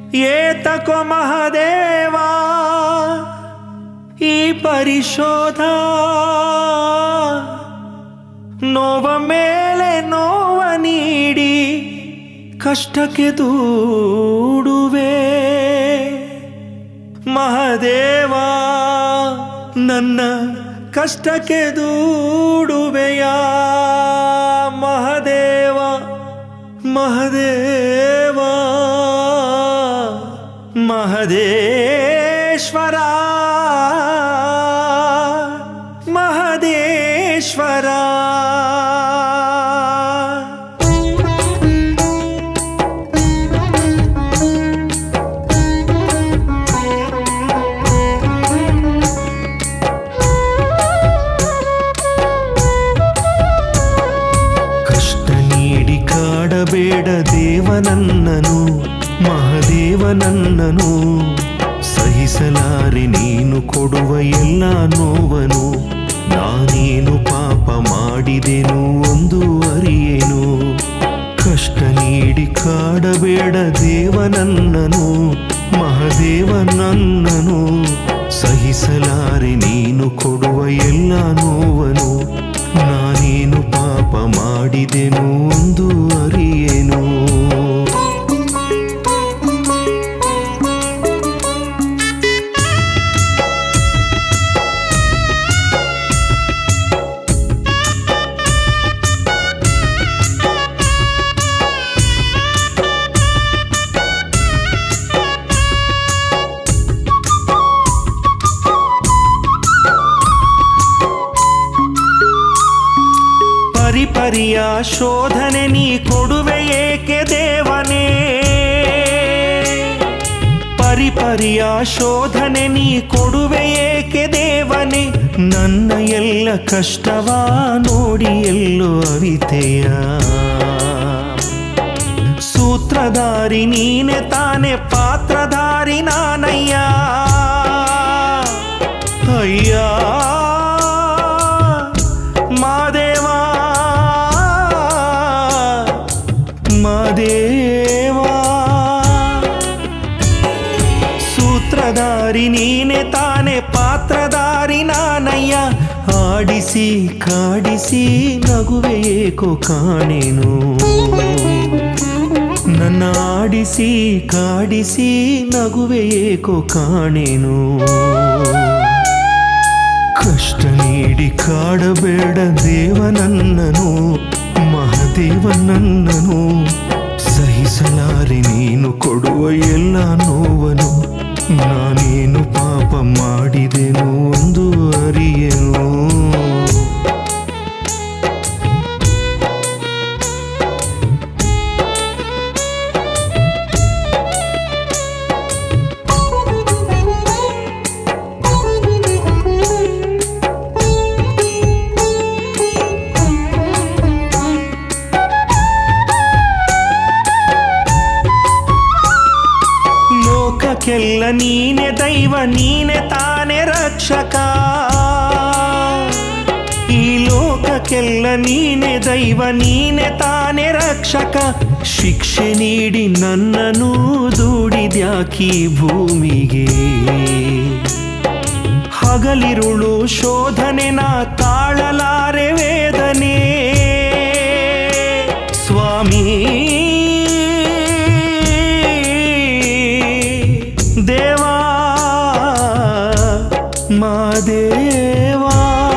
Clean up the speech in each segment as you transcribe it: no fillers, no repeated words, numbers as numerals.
ಏತಕೋ ಮಹದೇವ ಈ ಪರಿಶೋಧ ನೋವ ಮೇಲೆ ನೋವ ನೀಡಿ ಕಷ್ಟಕ್ಕೆ ದೂಡುವೆ ಮಹದೇವ ನನ್ನ ಕಷ್ಟಕ್ಕೆ ದೂಡುವೆಯ ಮಹದೇವ ಮಹದೇವ ಮಹದೇಶ್ವರ ಮಹದೇಶ್ವರ ಬೇಡ ದೇವನನ್ನನು ಮಹದೇವನನ್ನನು ಸಹಿಸಲಾರೆ ನೀನು ಕೊಡುವ ಎಲ್ಲ ನೋವನು ನಾನೇನು ಪಾಪ ಮಾಡಿದೆನು ಒಂದು ಅರಿಯೇನು ಕಷ್ಟ ನೀಡಿ ಕಾಡಬೇಡ ದೇವನನ್ನನು ಮಹದೇವನನ್ನನು ಸಹಿಸಲಾರೆ ನೀನು ಕೊಡುವ ಎಲ್ಲ ನೋವನು ನಾನೇನು ಪಾಪ ಮಾಡಿದೆನು ಒಂದು ಅರಿಯೇನು ಪರಿಪರಿಯ ಶೋಧನೆ ನೀ ಕೊಡುವೆ ಏಕೆ ದೇವನೇ ಪರಿಪರಿಯ ಶೋಧನೆ ನೀ ಕೊಡುವೆ ಏಕೆ ದೇವನೇ ನನ್ನ ಎಲ್ಲ ಕಷ್ಟವ ನೋಡಿ ಎಲ್ಲೋ ಅವಿತೆಯ ಸೂತ್ರಧಾರಿ ನೀನೆ ತಾನೆ ಪಾತ್ರಧಾರಿ ನಾನಯ್ಯ ಅಯ್ಯ ಮಾದೇವಾ ಮಾದೇವಾ ಸೂತ್ರಧಾರಿ ನೀನೆ ತಾನೆ ಪಾತ್ರಧಾರಿ ನಾನಯ್ಯ ಆಡಿಸಿ ಕಾಡಿಸಿ ನಗುವೆ ಏಕೋ ಕಾಣೆನು ನನ್ನ ಆಡಿಸಿ ಕಾಡಿಸಿ ನಗುವೆ ಏಕೋ ಕಾಣೆನು ಕಷ್ಟ ನೀಡಿ ಕಾಡಬೇಡ ದೇವನನ್ನನು ಮಹದೇವನನ್ನನು ಸಹಿಸಲಾರೆ ನೀನು ಕೊಡುವ ಎಲ್ಲ ನೋವನು ನಾನೇನು ಪಾಪ ಮಾಡಿದೆನು ಒಂದು ಅರಿಯೇನು ಲೋಕಕ್ಕೆಲ್ಲ ನೀನೆ ದೈವ ನೀನೆ ತಾನೆ ರಕ್ಷಕ ಈ ಲೋಕಕ್ಕೆಲ್ಲ ನೀನೆ ದೈವ ನೀನೆ ತಾನೆ ರಕ್ಷಕ ಶಿಕ್ಷೆ ನೀಡಿ ನನ್ನನ್ನು ದೂಡಿದ್ಯಾಕಿ ಭೂಮಿಗೆ ಹಗಲಿರುಳು ಶೋಧನೆ ನಾ ತಾಳಲಾರೆ ವೇದನೆ ಸ್ವಾಮಿ ದೇವಾ ಮಾದೇವಾ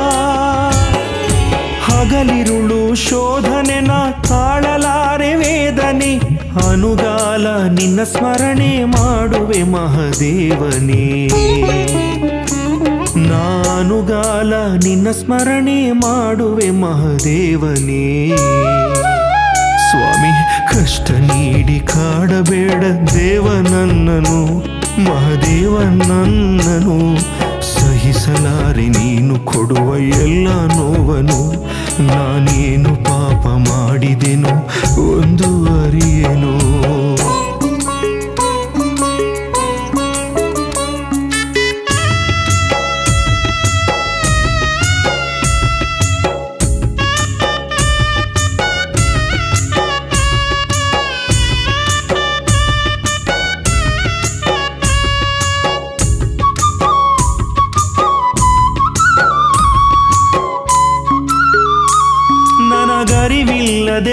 ಹಗಲಿರುಳು ಶೋಧನೆ ನಾ ತಾಳಲಾರೆ ವೇದನೆ ಅನುಗಾಲ ನಿನ್ನ ಸ್ಮರಣೆ ಮಾಡುವೆ ಮಹದೇವನೇ ನಾನುಗಾಲ ನಿನ್ನ ಸ್ಮರಣೆ ಮಾಡುವೆ ಮಹದೇವನೇ ಸ್ವಾಮಿ ಕಷ್ಟ ನೀಡಿ ಕಾಡಬೇಡ ದೇವನನ್ನನು ಮಹದೇವನನ್ನನು ಸಹಿಸಲಾರೆ ನೀನು ಕೊಡುವ ಎಲ್ಲ ನೋವನು ನಾನೇನು ಪಾಪ ಮಾಡಿದೆನು ಒಂದು ಅರಿಯೇನು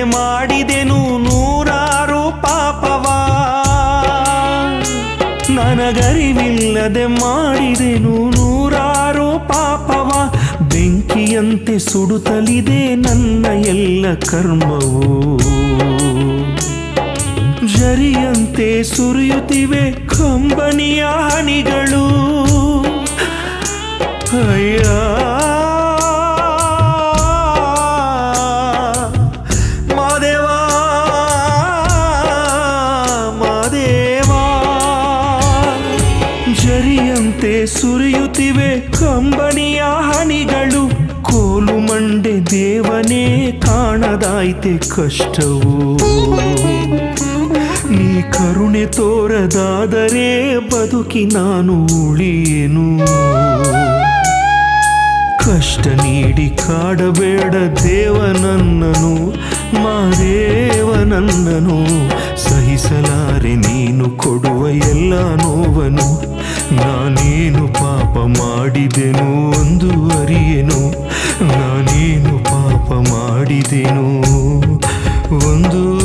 ಮಾಡಿದೆನು ನೂರಾರು ಪಾಪವ ನನಗರಿವಿಲ್ಲದೆ ಮಾಡಿದೆನು ನೂರಾರು ಪಾಪವ ಬೆಂಕಿಯಂತೆ ಸುಡುತ್ತಲಿದೆ ನನ್ನ ಎಲ್ಲ ಕರ್ಮವು ಜರಿಯಂತೆ ಸುರಿಯುತ್ತಿವೆ ಕಂಬನಿಯ ಹನಿಗಳು ಅಯ್ಯ ಮಾದೇವಾ ಮಾದೇವಾ ಜರಿಯಂತೆ ಸುರಿಯುತ್ತಿವೆ ಕಂಬನಿಯ ಹನಿಗಳು ಕೋಲು ಮಂಡೆ ದೇವನೇ ಕಾಣದಾಯ್ತೆ ಕಷ್ಟವು ನೀ ಕರುಣೆ ತೋರದಾದರೆ ಬದುಕಿ ನಾನು ಉಳಿಯೇನು ಕಷ್ಟ ನೀಡಿ ಕಾಡಬೇಡ ದೇವನನ್ನನು ಮಾದೇವನನ್ನನು ಸಹಿಸಲಾರೆ ನೀನು ಕೊಡುವ ಎಲ್ಲ ನೋವನು ನಾನೇನು ಪಾಪ ಮಾಡಿದೆನು ಒಂದು ಅರಿಯೆನು ನಾನೇನು ಪಾಪ ಮಾಡಿದೆನು ಒಂದು